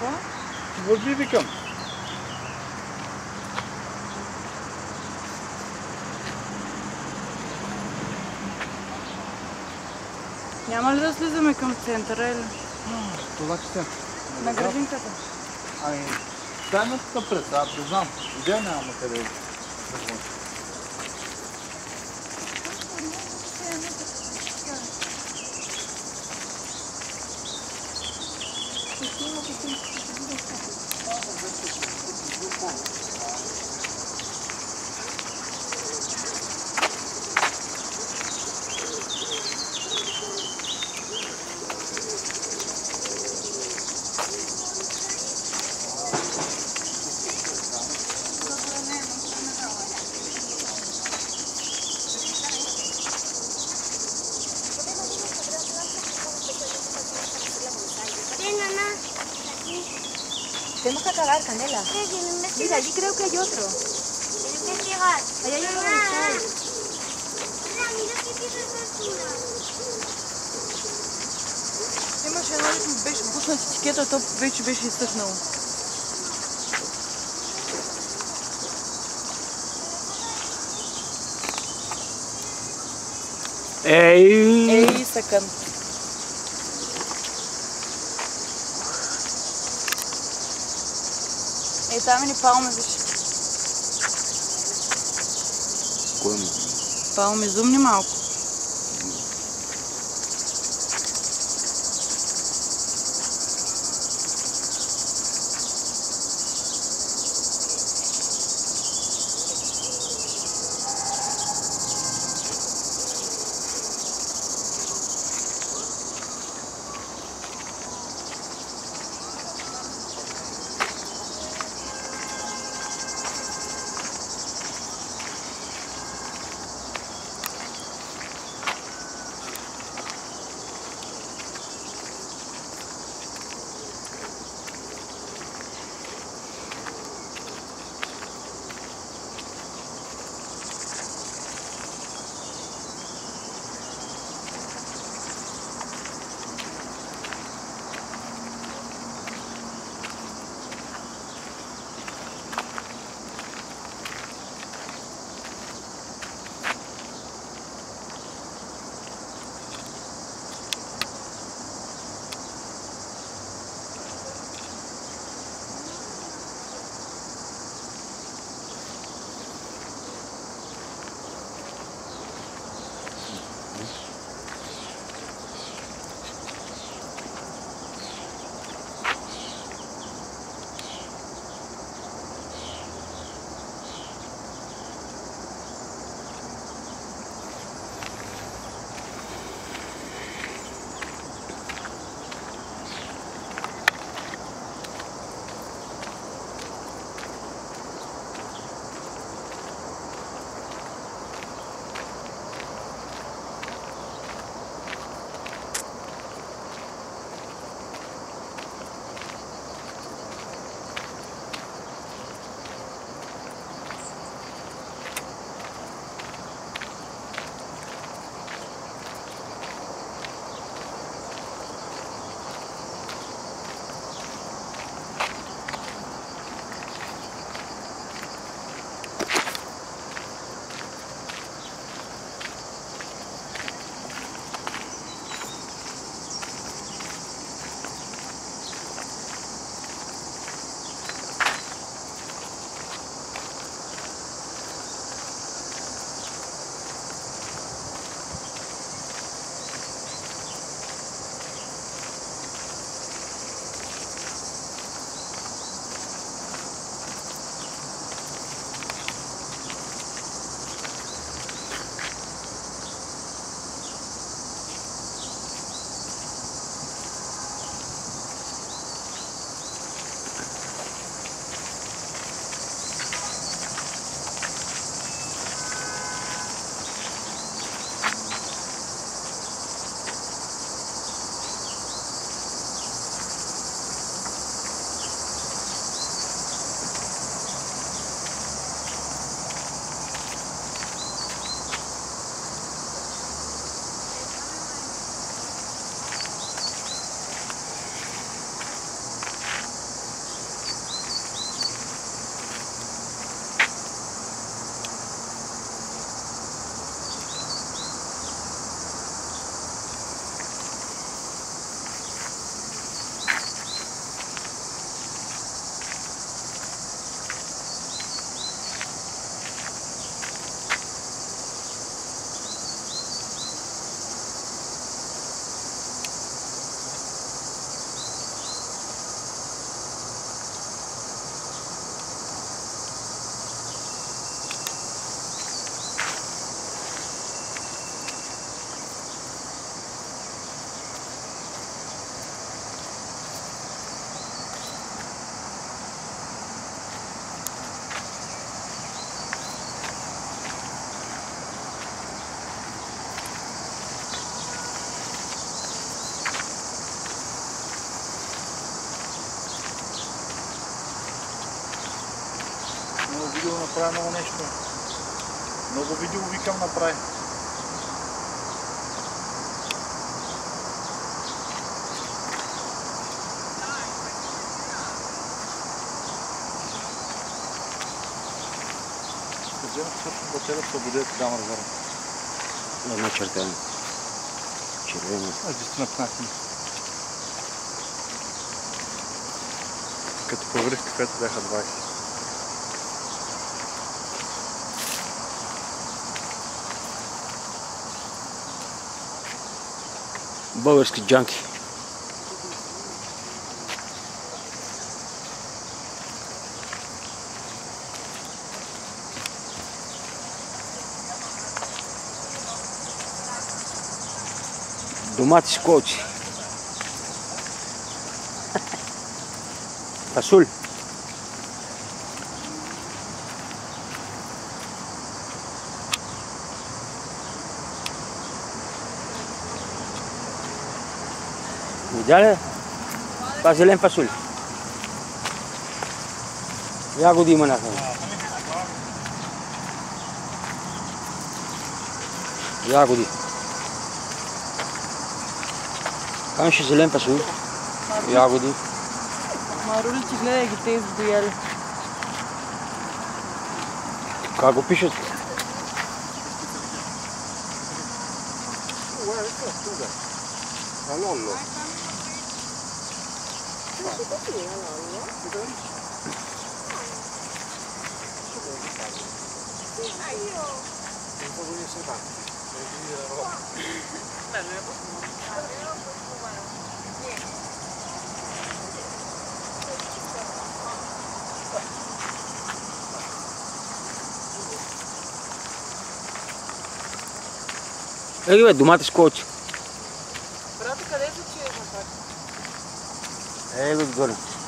Какво? Върви, викам. Няма ли да слизаме към центъра или? Това че се. На градинката. Ами, дай ме тук пред, не знам. Идея нямаме къде да ходим. Tenemos que acabar, Candela. Mira, allí creo que hay otro. Ahí hay otro cristal. Имаше едно, дето беше пуснат етикета, то вече беше изтъкнало. Ей, съкън. Ей, там ни палме, виж. Кой му? Палме, зумни малко. видео направи много нещо. Много видео викам направи. Взема точно батерия, свободят и дам резерва. Една черта. Червена. Дистина 15 минути. Като проверих кафето бяха 20. Български джанки. Домати с колци. Фасул. Видя ли? Това зелен фасул. Ягоди има на храна. Ягоди. Там ще зелен фасул. Ягоди. Маруличи, гледай ги, те избояли. Как го пишат? Еги бе, домати с колци. Брате, къде се чиеш на това? Ей, отгоре.